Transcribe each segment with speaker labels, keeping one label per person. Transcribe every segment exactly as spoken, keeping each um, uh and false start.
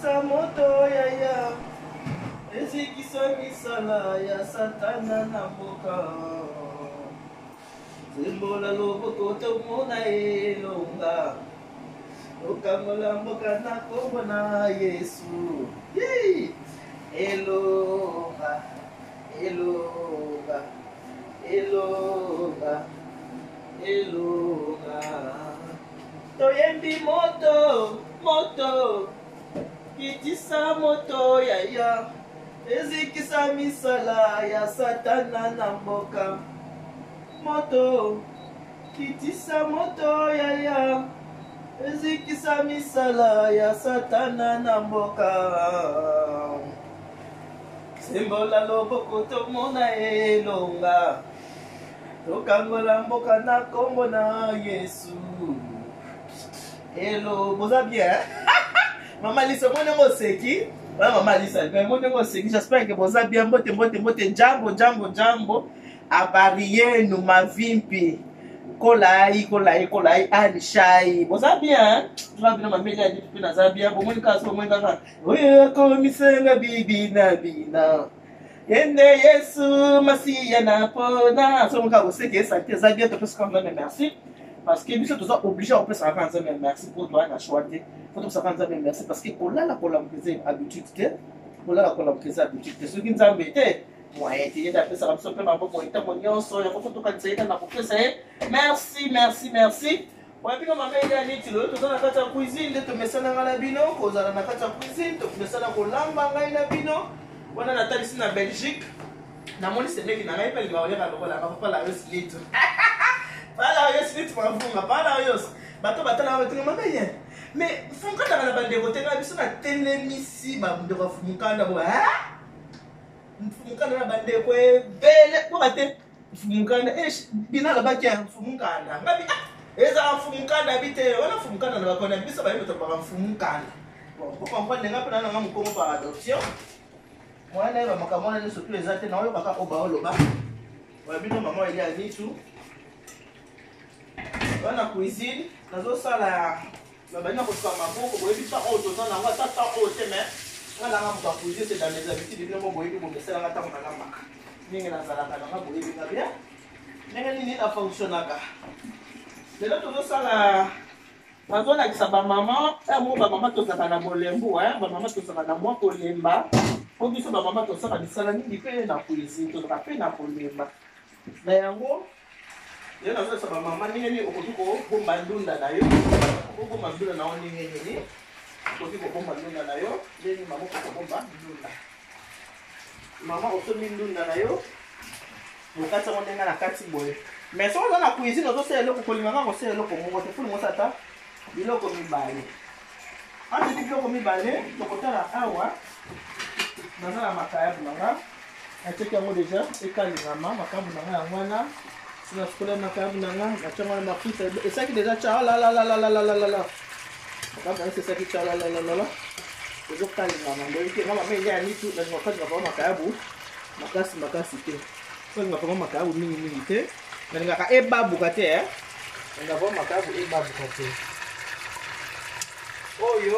Speaker 1: kitisa moto yaya ezikisa misala ya satana na mboka zembola loboko tomona elonga okangola mboka na kombo na Yesu elonga elonga elonga elonga toyembi moto moto kitisa moto yaya ezikisa misala ya satana na mboka moto kitisa moto yaya ezikisa misala ya satana na mboka sembola loboko tomona elonga tokangola mboka na kombo na Yesu hello boza bien Maman Lisa mon ngo seki voilà Maman Lisa mon ngo seki j'espère que boza bien mbote mbote mbote jambo jambo jambo abariye no mavimpi kolai kolai kolai alishai boza bien tu vas bien mamelia dit na Zambia bo mon kaso mon kaka oyo ko misenga bibi na bina yende Yesu masiya na pona so mon ka seki ça te Zambia te plus quand même merci parce que nous sommes obligés on peut s'en rendre merci pour toi na choisir faut s'en rendre merci parce que kola la kola mkeze habitude te kola la kola mkeze habitude te soki nzambe te moyen te yenda pesa la sope maboko ita monyoso ya faut to kanisa na kopesa merci merci merci wa bino mama ile ni tilo to na kata cuisine to mesana ngala bino ko zala na kata cuisine to mesana ko lamba ngai na bino wana na talisi na Belgique na moni semeki na ngai pe liwa ole ka lokola ka papa la reslito Pala yos nit mavunga pala yos bato batala bato mamaye mais funka na bande kote na biso na telemisi ba ndo ba fumukanda bo ha fumukanda na bande ko bele ko bate fumukanda eh bina la bakia fumukanda ngabi eza fumukanda bite wana fumukanda na bakona biso ba yeto ba fumukanda bon ko comprendre ngapi na nga mkongo par adoption mwana ba makamona ni surtout les até na yo baka oba oloba wa bino mama ile ani tu wana cuisine nazo sala babana ko kwa maboko boyebi ta auto na nga ta ta auto mais wala nga mko cuisine c'est dans les habitudes de mo boyebi mo mesala nga ta mo na maka ningi na sala kana nga boyebi nga bien ningi nini na fonctionnaka lelo tozo sala nazo na kisa ba mama e mo ba mama to saka na bolembu hein ba mama to saka na mwa kolemba ko biso ba mama to saka bisala nini pe na cuisine to saka pe na kolemba na yango Yo na sasa ba mama nini okotuko bomba ndunda na yo ko bomba ndunda na oni nini ni okotuko bomba ndunda na yo nini mama ko bomba ndunda mama osomi ndunda na yo mukata mondenga na kati boye mais so na cuisine ozo se eloko kolinganga ko se eloko mongo te fulu mosata biloko mibale ante biloko mibale tokotala awa nazala makaya bunanga ateki yango déjà ekalingama makambu nanga ya mwana na skole na kabu nanga na chama na pizza et ça qui déjà cha la la la la la la la la kama c'est ça qui cha la la la la la ezo kali na mambo yake kama mimi ya nitu na wakati na kama kabu makasi makasi te so nga kama kabu mingi mingi te na ngaka e babu kate eh nga kama kabu e babu kate oyo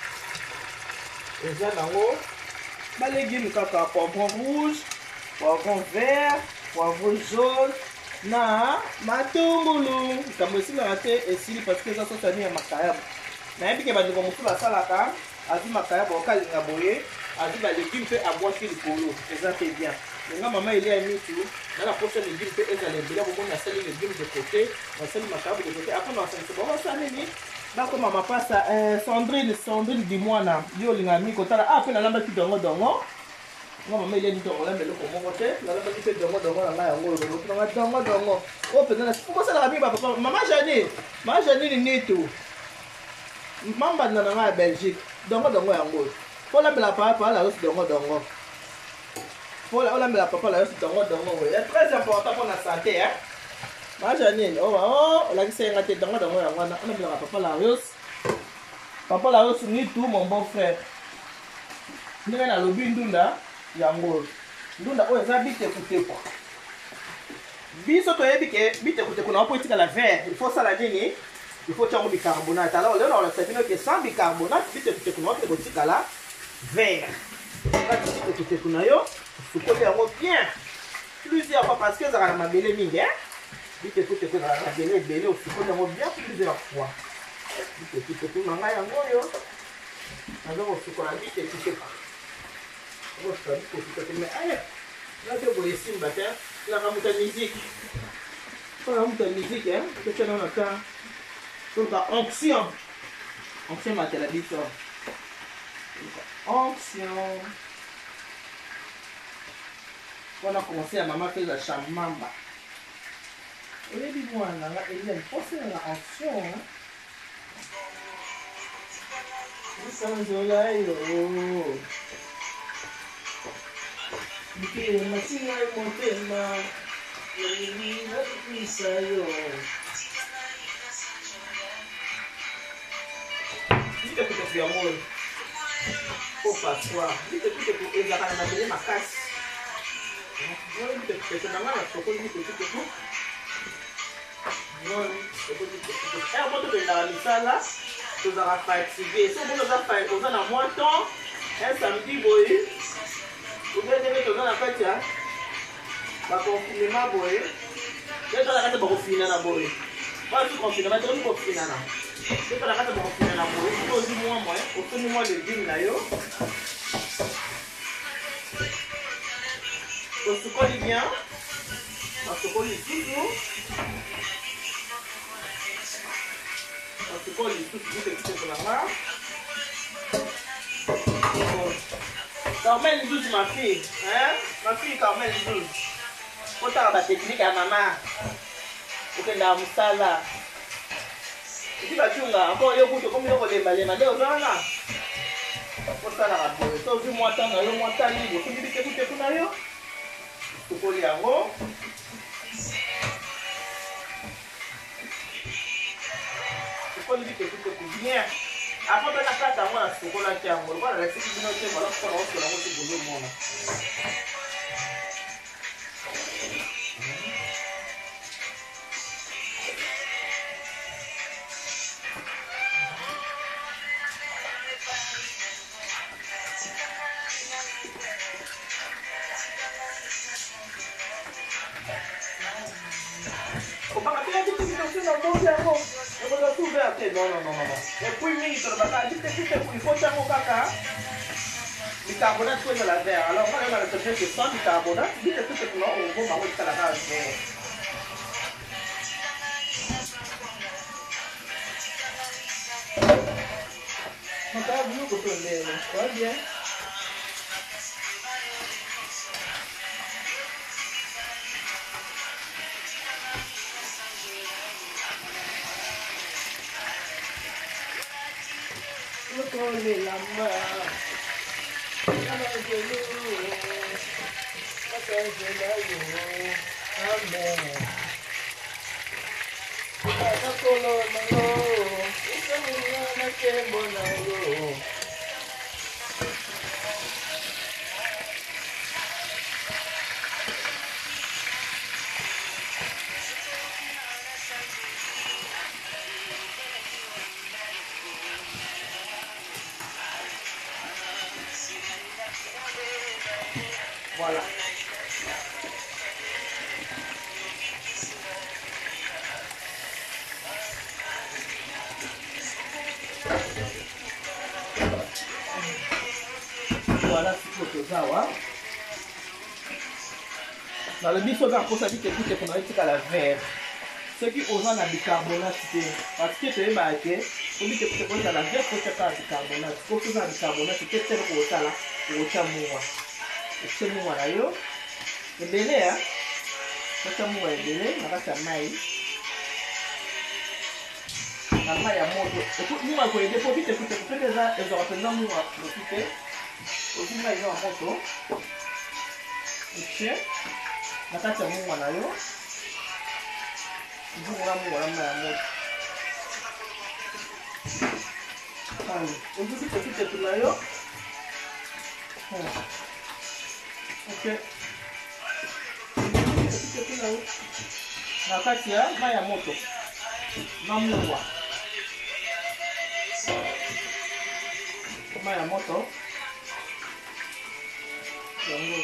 Speaker 1: eza nango ba légumes kaka poivron rouge poivron vert poivron jaune na matungulu kambo esila te esili parce que ça ça ni makayabo na yebi ke ba ndiko mutu ba salaka azi makayabo okalinga boye azi ba légumes pe abwaki likolo eza te bien nga mama ile ya mitu na la prochaine légumes pe eza le bila bomo na sali légumes de côté na sali makayabo de côté après na sali ba sa nini ba ko mama pasa euh Sandrine Sandrine di mwana yo linga mi kotala ah pe na lamba ki dongo dongo nga mama ile nito ola mbele ko moko te la lamba ki pe dongo dongo na nga yango lo ko nga dongo dongo o pe na ko sala ka bi ba papa mama Jani mama Jani ni nito mamba na nga Belgique dongo dongo yango ko la mbela papa la aussi dongo dongo ko la ola mbela papa la aussi dongo dongo oui c'est très important pour la santé hein mama Jani oh oh la ki se nga te dongo dongo yango na ola mbela papa la aussi papa la aussi ni tout mon bon frère ndenge na lobi ndunda yango ndunda oyo eza bitekuteku biso toyebi ke bitekuteku na opo etikala vert il faut sala nini il faut tirer bicarbonate. Alors là, on a fait que sans bicarbonate, tu te fais que tu as là vert. Là, tu te fais que tu as bien plusieurs fois parce que ça a ma belle mine. Tu te fais que tu as ma belle belle, tu peux bien plusieurs fois. Tu te fais que tu as ma belle. Alors, tu peux la vie, tu te fais pas. Tu te fais mais là, tu peux laisser une bataille. Là, on a la musique. On a la musique, hein. Tu as un cas. Donc, onction. Onction, ma télévision. Onction. On a commencé à maman faire la chamamba. Et les dis-moi, il y a une poste dans la onction. Isso é um jogaio. Porque nasci lá em Montema. E a menina me saiu. Vite que tu fais amor. Opa, sua. Vite que tu fez a cara na beleza na casa. Não, vite que tu fez na mala. Só quando vite que tu fez. Não, é a moto que ele dá na sala. Tu vas fatigué. Si vous avez fait un en moins temps, un samedi, boy, vous devez mettre dans la fête, hein. Va confinement, boy. Je vais dans la carte pour finir la boy. Pas tout confinement, tu vas pour finir là. Je vais dans la carte pour finir la boy. Tu peux aussi moi, moi, au fond de moi, le dîme là, yo. On se colle bien. On se colle toujours. Tu peux aller tout de suite pour la main. Carmel douze, ma fille. Hein? Ma fille Carmel douze. Faut faire la technique à maman. Pour qu'elle ait un moussala. Et puis, tu vas encore aller au bout de combien de temps les malais. Malais aux gens là. Faut faire la radio. Ça aussi, moi, tant, moi, tant, libre. Tu dis que tu es pour l'ailleurs. Tu peux aller en haut. Quand dit que tout est bien, après on a fait à moi ce qu'on a fait à moi, voilà la sécurité de notre voilà pour on se la monter pour le monde. On va faire des petites choses dans le monde. Non, non, non, non. Et puis, il faut faire mon caca. Le carbonate, il faut la verre. Alors, on va le faire que sans du carbonate. Il faut que tu on va mettre la base. On va vous comprendre. Très bien. Coller la main, avec de l'eau, avec de l'eau, amen. La colonne l'eau, c'est mon qui bon l'eau. Voilà. Voilà ce que tu as. Dans le biseau d'arco, ça dit que tout est qu'on a été à la verre. Ceux qui osent la bicarbonate, parce que tu es marqué, il faut que tu aies la verre pour faire la bicarbonate. Il faut que tu aies la bicarbonate, c'est tel que tu as là, pour tu as moua. C'est moi là, yo. C'est belé, hein. C'est moi, c'est belé. On va faire maïs. La maille à moto. Écoute, nous, on va aider pour vite, écoute, écoute, déjà, ils ont rappelé, nous, on va profiter. Aussi, là, ils ont un moto. Ok. La carte à moi là, yo. Ils ont la moi, la maille à moto. Allez, on dit que tout est tout là, yo. Ok. Na kati ya mai ya moto na mwa mai ya moto yango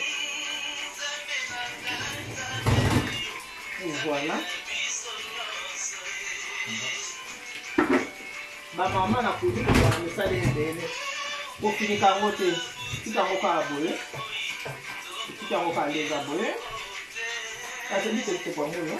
Speaker 1: voilà ba mama na kuzi ko ba misale ndele ko finika yango te tika yango kaka boye tika yango kaka leza boye kasi mbite kwa moyo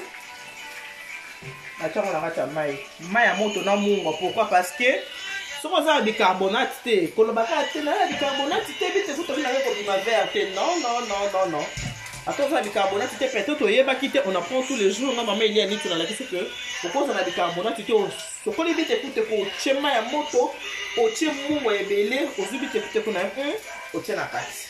Speaker 1: acha na kati ya mai mai ya moto na mungo. Pourquoi? Parce que soki oza na bicarbonate te kolobaka te na bicarbonate te bite kuta bina ko bima vert te non non non non non ata oza na bicarbonate te peut-être oyebaki te on apprend tous les jours nga mama elia niti nalakisi ke okoza na bicarbonate te sokoli bite kute ko otie mai ya moto otie mungo ebele ozwi bite kute kuna otie na kati.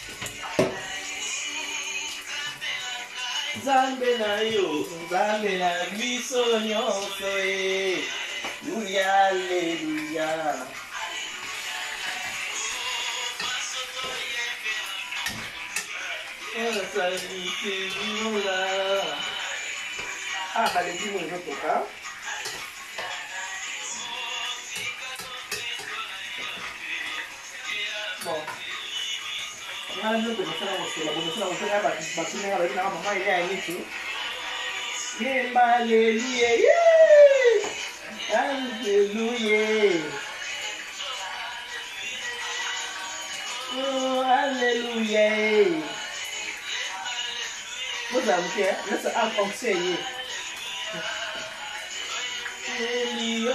Speaker 1: Nzambe na yo nzambe na biso nyonso e Hallelujah, hallelujah. Ah, vale, dis-moi les autres cas. Bon. On a un autre que la bonne chose, on va bâtir avec la maman, il y a un issue. Alléluia. Alléluia. Oh, alléluia. Vous avez vu, laisse un conseiller. Alléluia.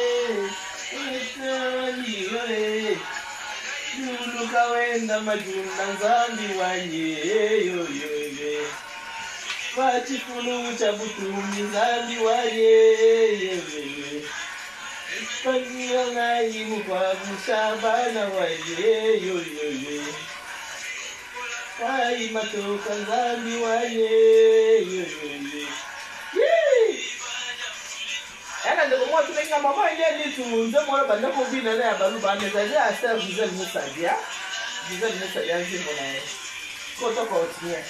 Speaker 1: Alléluia. Luluka wenda majunda nzambi wanye yo yo yo. Wachifunu cha butumbi nzambi wanye yo yo yo. Pangira ngai mukwa mushabana wanye yo yo yo. Wai matoka nzambi wanye yo yo yo. Ela ndiko mo tumenga mama ile ni tunze mo banda ko bina na balu ba ne zaje a serve diesel musa dia diesel musa ya nzimbo na ko to ko tiye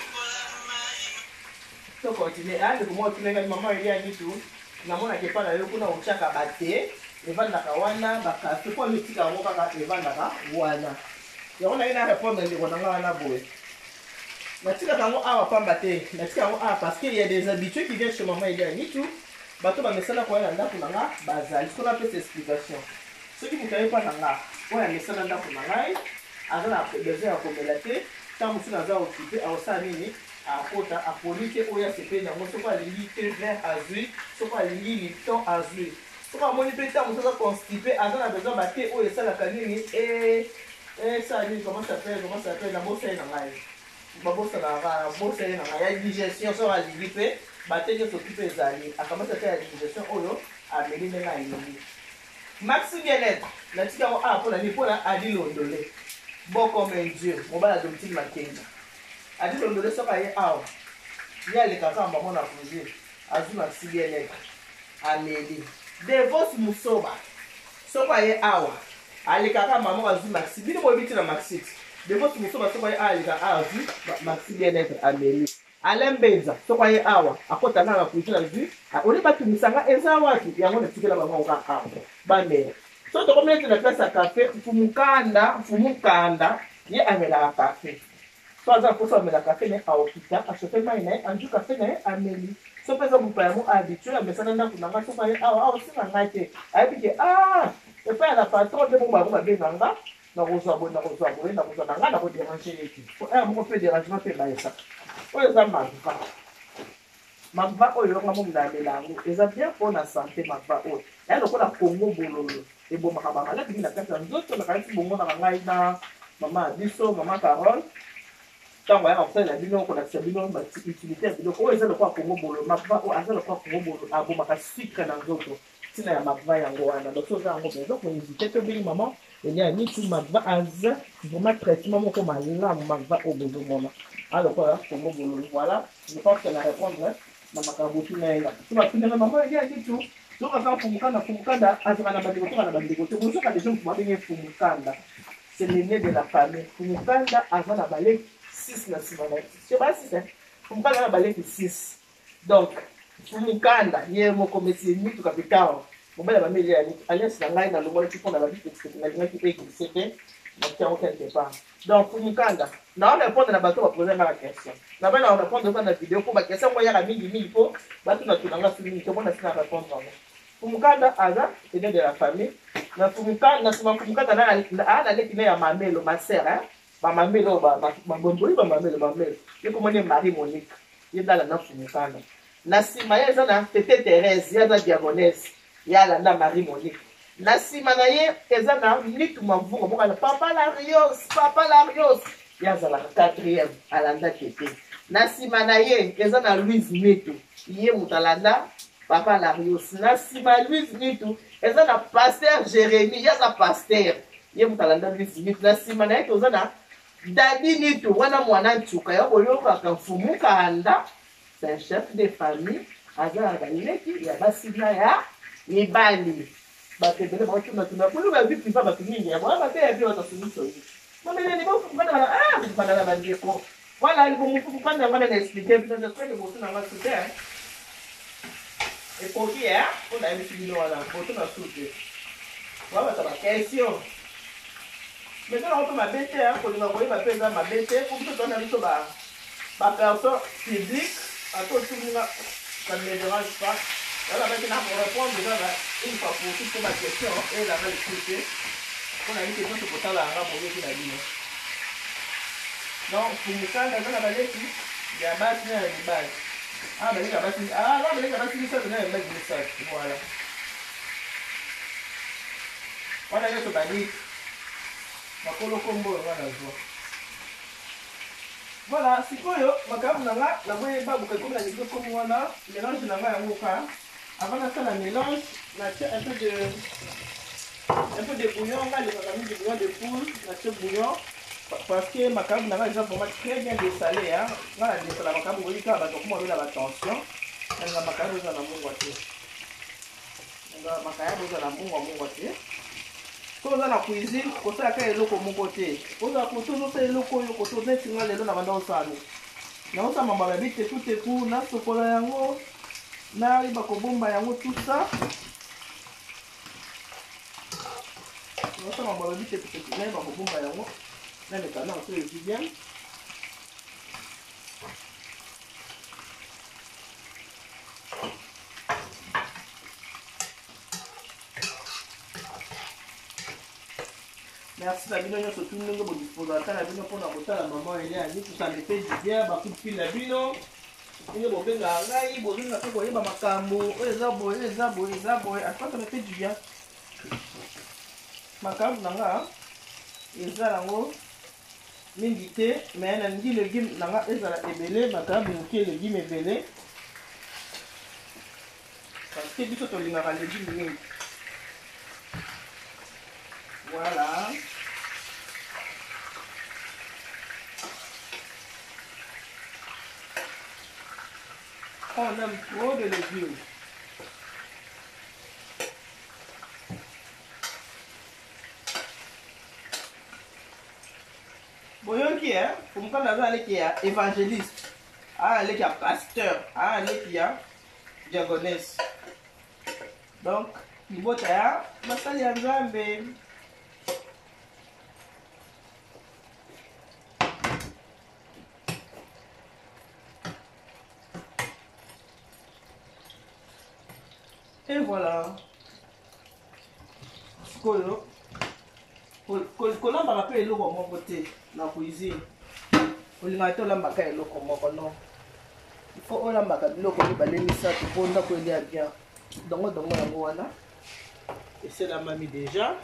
Speaker 1: to ko tiye a ndiko mo tumenga mama ile ni tu na mona ke pana yo kuna uchaka bate evanda ka wana baka ko mitika ngo kaka evanda ka wana yona ina répondre ndiko na ngana boye natika kango awa pamba te natika ngo a parce qu'il y a des habitués qui viennent chez maman ile ni tu bato bamesana koya na ndako na nga bazali soki napesa explication soki moto ayepa na nga oyo amesana ndako na ngai aza na besoin ya komela te ntango mosusu aza okipe aosala nini akota aponi te oyo asepeli yango soki alingi te vert azwi soki alingi lipton azwi soki amoni mpe ntango mosusu aza constipe aza na besoin bate oyo esalaka nini esala nini comment sapele comment sapele na bosai na ngai babosa na bosai na ngai ya digestion soki alingi mpe batenge s'occuper ezali akamata te ya digestion oyo ameli ndenge alingi maxi bien-être natika yango a mpona nini mpona adi londole bon comme dieu mobala domitile makenga adi londole soki aye awa ye alekaka mbamo na projet azwi maxi bien-être ameli devos musoba soki aye awa alekaka mbamo azwi maxi bino boyebi ti na maxi devos musoba soki aye awa alekaka azwi maxi bien-être ameli Alain Benza soko ye awa akota na kuitu na vu oli batumisanga eza watu yango na tikela baba okaka bande so to komete na place ya café fumukanda fumukanda ye amela café so aza poso amela café ne aokita achope mai na anju café na ameli so pesa mupa yamu habitué amesana na kunanga soko ye awa awa singa ngate ayebike ah e pa na patron de bomba bomba benanga na kozwa bona kozwa bona na kozwa nanga na ko déranger yeki ko eh mo fait dérangement pe ba yesa oyo eza magva magva oyo elonga mo mundamela yango eza bien mpona sante magva oyo ya lokola kongo bololo ebomaka bamaladi mingi na kati ya nzoto nakanisi bongonaka ngai na mama biso mama carole ntango ayaka kosalela bino kolakisa bino utilité ya biloko oyo eza lokola kongo bololo magva oyo aza lokola kongo bololo abomaka sucre na nzoto ntina ya magva yango wana donc so oza yango bien donc oinvite tobeli mama elia nitu magva aza vraiment traitement moko malamu magva oyo bozomona alors quoi kongo bololo voilà je pense qu'elle a répondre na makabutu na ela tu vas finir maman il y a dit tout donc quand fumukanda fumukanda azaka na bandeko to na bandeko to bozoka des gens pour bien fumukanda c'est l'aîné de la famille fumukanda azaka na balé six na sima na c'est pas six hein fumukanda na balé six donc fumukanda yeye moko monsieur ni tu capital mobali bameli alliance na ngai nalongolaki mpona babitexte nalingaki mpe eglise te nakiango quelque part donc mokanda naona répondre na bato bapose nga na question na bana na répondre oka na video mpo baquestion ngo yaka mingimingi mpo batunatunanga su mingi tomona sina répondre yango mokanda aza tene de la famille na mokanda na nsima mokanda analeki ne ya mamelo masere bamamelo babondoli bamamelo mamelo ye komoni marie monique ye dala na mokanda na nsima ye eza na tete Thérèse ye aza diagonese ye alanda marie monique na nsima na ye eza na nitu mavunga mokana papa larios papa larios ye azalaka quatrième alanda tete na nsima na ye eza na louise nitu ye moto alanda papa larios na nsima ya louise nitu eza na paster jérémi ye aza paster ye moto alanda louise nitu na nsima na ye toza na dadi nitu wana mwana ntuka ya koyokaka mfumu kanda c'est un chef de famille azalaka leki ya basina ya mibali batebele batunatuna kulu bavi priva bato mingi ya mwana bape yapi batasunisoyi mameleni bofukukanda bana ah bofukukanda na bandeko wana libomufukukanda ngana na explike peut-être que botu na nga sute ekoki ya mpona yebisi bino wana botu na sute wa bata bakestion maintenant on peut mabe te kolinga koyeba mpe eza mabe te po biso tona biso baperson publique ato tuninga ça ne me dérange pas. Voilà, maintenant pour répondre déjà une fois pour toutes ma question et la belle écoutée. On a une question sur le la pour dire qu'il a dit. Donc pour me faire dans la balai qui il y a bas sur les bases. Ah ben il y a bas ah là ben il y a bas sur ça dans les bases de ça. Voilà. On a eu ce balai. Makolo combo on a joué. Voilà, si quoi yo, makabu nanga, la voye pas beaucoup comme la vidéo comme voilà, mélange nanga ya moka. Avant de faire la mélange, on a un peu de un peu de bouillon, on a mis du bouillon de poule, on a fait bouillon parce que makabu nanga est vraiment très bien dessalé hein. On a dessalé makabu oui car bah comment on a la tension. On a makabu dans la mongoité. On a makabu dans la mongoité. Quand on a la cuisine, on sait à quel loko mon côté. On a pour toujours ces locaux, on peut mettre sur les deux dans le salon. Na on sama mababi te tout est court, na sokola yango, na riba ko bomba yango tout ça. Na sama mababi te tout est court, na riba ko bomba yango, na le canard c'est bien. Merci à Bino, surtout nous nous disposons à la Bino pour la boîte à la maman et à nous tout ça me fait du bien, bah coup de fil la Bino. Nous avons bien la raille, bon nous avons quoi, bah ma cambo, les arbres, les arbres, les arbres, à quoi ça me fait du bien. Ma cambo nanga, les arbres, m'inviter, mais on a dit le game nanga, les arbres ébélés, ma cambo qui le game ébélé. Parce que du coup on lui a ramené du minutes. Voilà. On aime trop de légumes. Voyons qui est, pour me aller qui est évangéliste, aller qui est pasteur, aller qui est diagonesse. Donc, il faut que je salue à Zambé. Et voilà. Kolo. Kolo ba pe eloko moko te na cuisine. Olinga to lamba ka eloko moko non. Il faut olamba ka biloko ni balemisa to ponda ko elia bien. Dongo dongo yango wana. Et c'est la mamie déjà.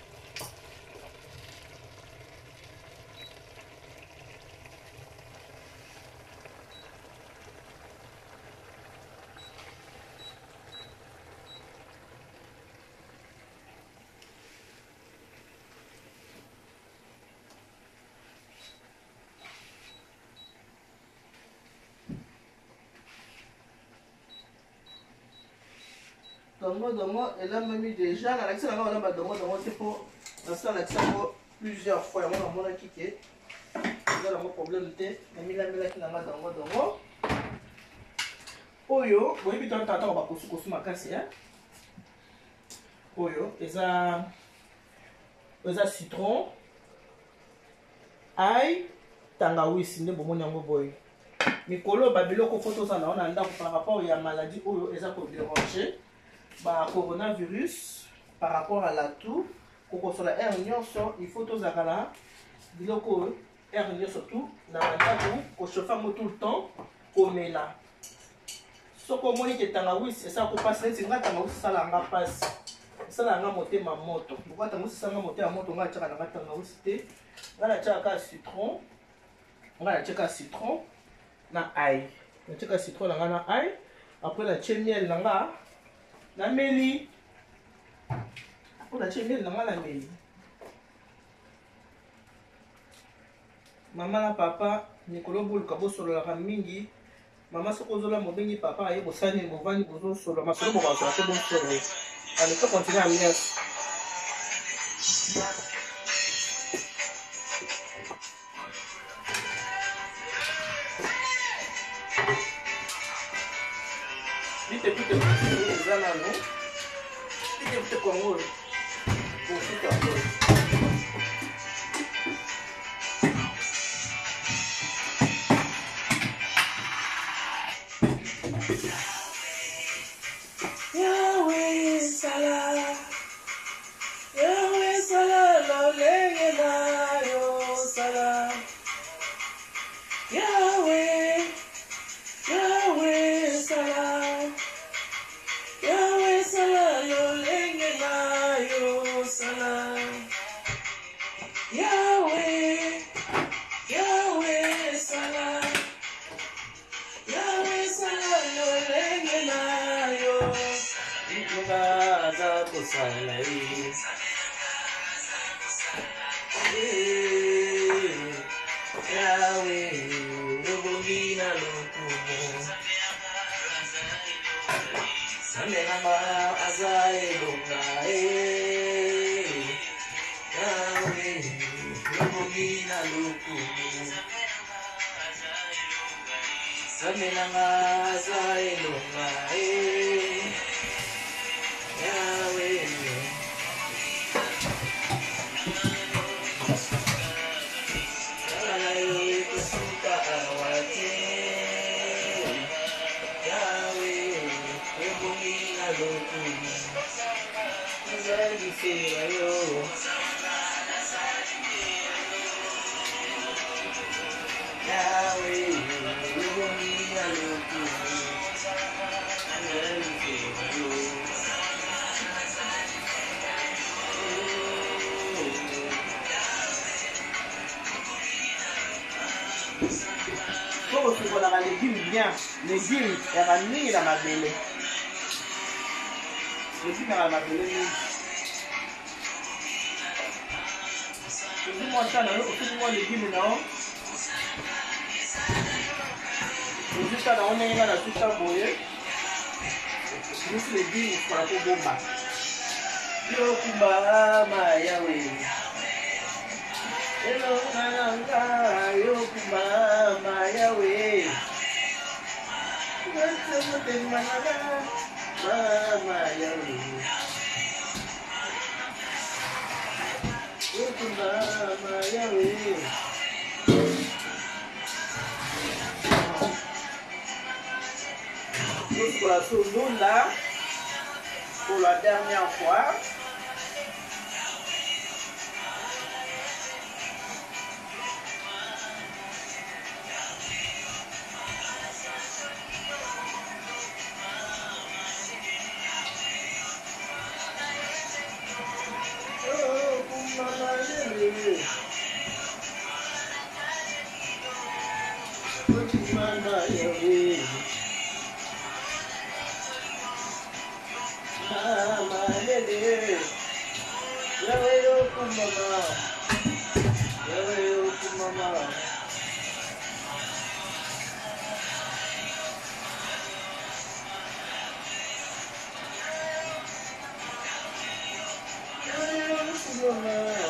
Speaker 1: Dongo dongo, elle a mis déjà. La laxe, on a dongo dongo, c'est pour l'instant laxe plusieurs fois. On a mon quitté. On a mon problème de. On a mis la mila qui n'a pas dongo dongo. Oyo, vous voyez, tu as un tata, on va couper ma casse. oyo eza eza citron ail tangawisi nde bomoni yango boye mikolo babiloko fo tozala na ndako par rapport ya maladie oyo eza kodéranger ba coronavirus par rapport à la toux kokosola air nyonso il faut tozala na biloko oyo air nyonso tout na bandako kochauffe yango tout le temps komela soki omoni ke tangawisi esala kopasi neti nga tangawisi esala nga mpasi esala nga motema moto pourkua tangawisi esalanga motema moto nga atiaka nanga tangawisi te nga natiaka kaka citron nga natiaka citron na ail natiaka citron na nga na ail après natie miel na nga nameli apres natie miel na nga nameli mama na papa mikolo boluka bosololaka mingi mama soki ozola mobengi papa aye bosani bovandi bozosolola masolo bokasola te bosolo allez to continue à miel vite vite eza nano vite vite kongo bofika Yahweh Salah, Yahweh Salah, Lolenge na yo Salah, Yahweh, Yahweh Salah, Yahweh Salah, Lolenge na yo Salah, Yahweh, Yahweh Salah, Yahweh Salah, Lolenge na yo. Gaza kusalai Yahweh Lubungina lukumu Samenama azai lungae Yahweh Lubungina lukumu Samenama azai lungae Yahweh, Yahweh, kusuka awate. Yahweh, ebungi aloku. Zali seyo. Yahweh, ebungi aloku. Zali seyo. Pour qu'on a les légumes bien, les légumes, il y a mis dans ma belle. Les légumes dans ma belle. Je vous montre ça, les légumes, non? Je juste là, on est là, tout ça pour eux. Juste les légumes, pour la peau bomba. Yo kumba ma Yahweh. Hello, Nananga, yo kumama Yahweh. Mama Yahweh. Yo kumama Yahweh. Pour la seconde là, pour la dernière fois. Mama Yahweh, Mama Yahweh, Yahweh Okumama, Yahweh Okumama. Yahweh Okumama.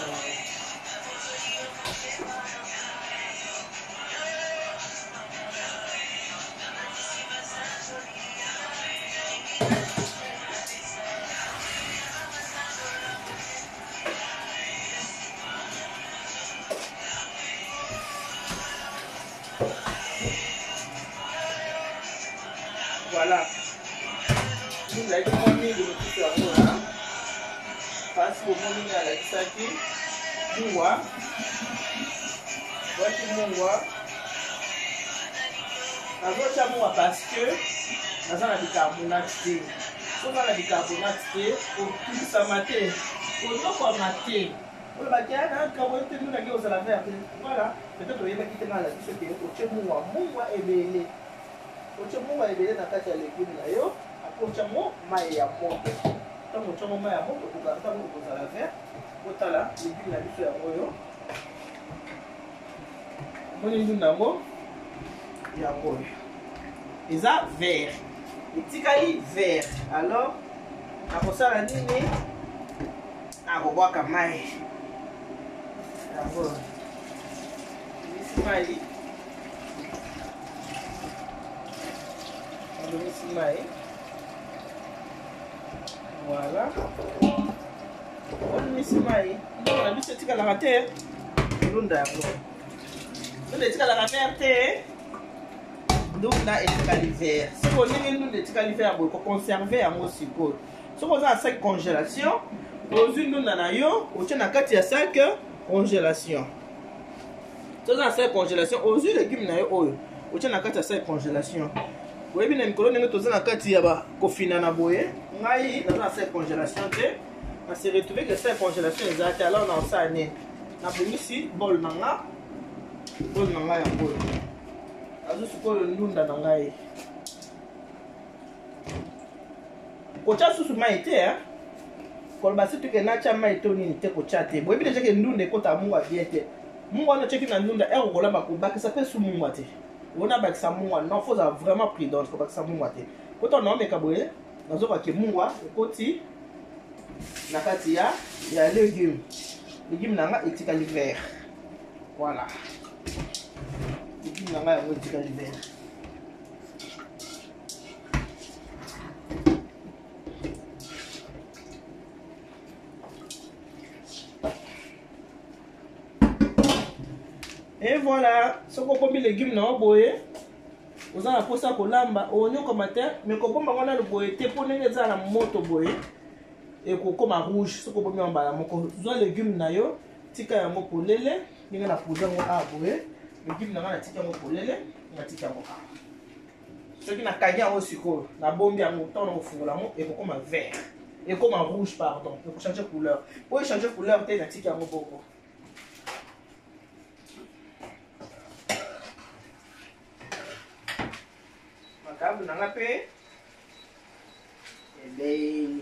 Speaker 1: Voilà. Nous avons mis le petit amour là. Parce que mon ami a la kisaki. Mouwa. Voici mouwa. Nazotia mouwa parce que naza na bicarbonate te. Soki na bicarbonate te, okilisama te. Ozokwama te. olobaki ana kaboye te nuna nge ozala verte. Voilà. Peut-être oyebaki te nga la biso ke otie mouwa mouwa ebele. Otie mouwa ebele na kati ya légume na yo. Après otia mo mai ya moto. Ntango otia mo mai ya moto ntango okozala vert. Otala légume na biso yango oyo. Omoni ndunda yango yango oyo. Eza vert. Etikali vert. Alors nakosala nini? Nakobwaka mai. Yango. Misi mai. Misi mai. Voilà. On misi mai. On a biso etikala te. Ndunda yango. Ndunda etikala vert te. Ndunda etikali vert. Si vous avez une etikali vert, vous pouvez conserver yango sikoyo. Si vous avez un sac congélation, vous avez une nanayo, vous avez un sac congélation. Si vous avez un sac congélation, vous avez légumes nayo oyo. Vous avez un sac congélation. Vous avez une colonne de toza na kati ya ba kofina na boye. Ngai na un sac congélation te. On s'est retrouvé que sac congélation exact. Alors on a ça né. Na bongisi bol nanga. Bol nanga ya boye. Azo sikoyo ndunda na ngai. Kocha susu mai te hein. Kolba situ ke nacha mai to nini te kocha te. Boyebi deja ke ndunda ekota mungwa bien te. Mungwa na cheki na ndunda e kolamba ko bakisa pe su mungwa te. Ona bakisa mungwa non faut être vraiment prudent ko bakisa mungwa te. Kota na omeka boye nazo ba ke mungwa ekoti na kati ya ya légume. Légume nanga etikali vert. Voilà. Légume nanga yango etikali vert. Et voilà, ce qu'on peut les légumes dans le boye, vous allez poser ça pour l'amba, oignon comme matin, mais quand on va le boye, tu peux les la moto boye et comme rouge, ce qu'on peut mettre en bas, vous allez les légumes na yo, tika yango pour lele, ni na poser mo a boye, légumes na na tika mo pour lele, na tika mo a. Ce qui na kanya aussi ko, na bombi yango temps na fungula mo et comme vert et comme rouge pardon, pour changer couleur. Pour changer couleur, tu na tika mo boko. Makabu nanga pe ebeli.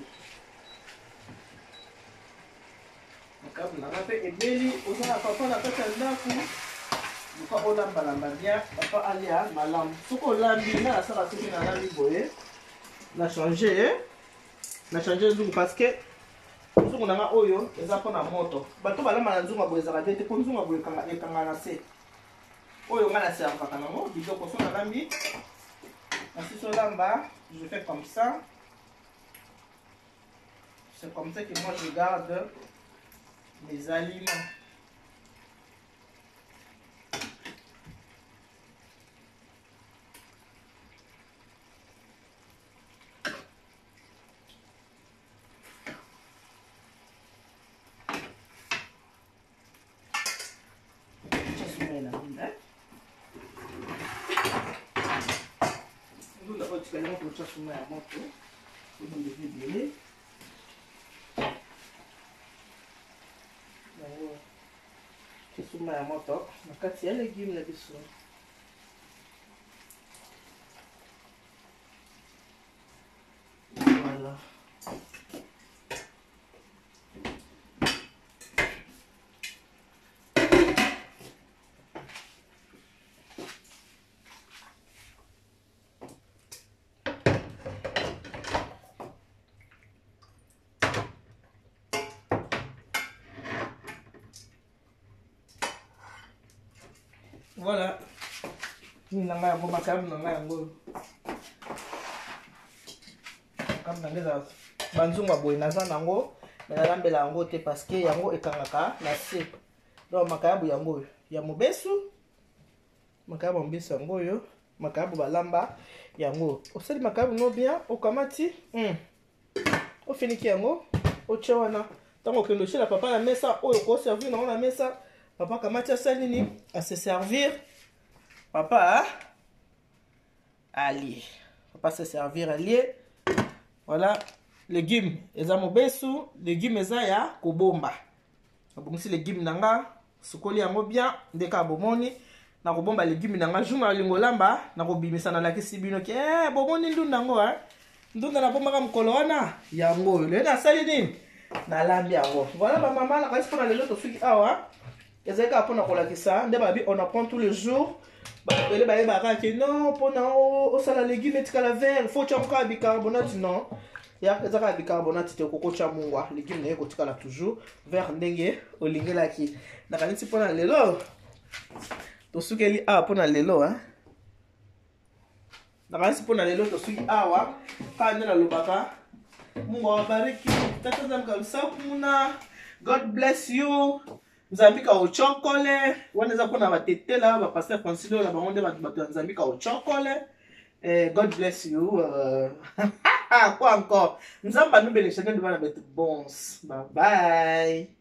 Speaker 1: Makabu nanga pe ebeli. Oza na papa na kati ya ndaku. Luka olamba lamba bien. Papa alia malamu. Soko olambi na asala soki na lambi boye. Na changer. Na changer nzungu parce que nzungu nanga oyo eza mpona moto. Bato balamba na nzungu boye ezala te po nzungu boye kanga ekanga na se. Oyo nga na servaka nango biloko so na lambi. Ainsi sur l'amba, je fais comme ça. C'est comme ça que moi je garde mes aliments. Je mets la boule. Tu peux aller pour chercher à moto. Tu peux me dévier. Tu peux à moto. Ma carte est légumes là dessus. Voilà. Voilà. Ni nanga yango makabu nanga yango. Makabu nanga za banzunga boye naza nango, mais nalambela yango te parce que yango ekangaka na se. Donc makabu yango ya mobesu. Makabu mobesu yango yo, makabu balamba yango osali makambo no bien okamati mm. ofiniki yango otie wana ntango okende otie la papa na mesa oyo koservir nango na mesa papa kamati asali nini ase servir papa allié papa se servir allié voilà légumes eza mobesu légumes eza ya kobomba abongisi légumes nanga sukoli yango bien ndeka bomoni na kobomba légumes nanga juma lingo lamba na kobimisa na lakisi bino ke eh bomoni ndunda ngo hein ndunda na bomba mokolo wana yango le na sali nini na lambi yango voilà ba mama la kasi pona lelo to suki awa ezeka pona kolakisa nde babi on apprend tous les jours ba bele ba yeba ka ke non pona o sala légumes etikala vert faut tchamka bicarbonate non ya ezaka bicarbonate te kokocha mungwa légumes na ekotikala toujours vert ndenge olingelaki na kanisi pona lelo to sukeli a pona lelo hein na kanisi pona lelo to suki awa ka ndela lobaka Mungu awabariki tata zamka msakuna God bless you Nzambika ochokole wanaweza kuna watetela ba pasteur Concilio la bangonde batu Nzambika ochokole eh God bless you uh, quoi encore Nzamba nous bénisse de bana betu bons bye bye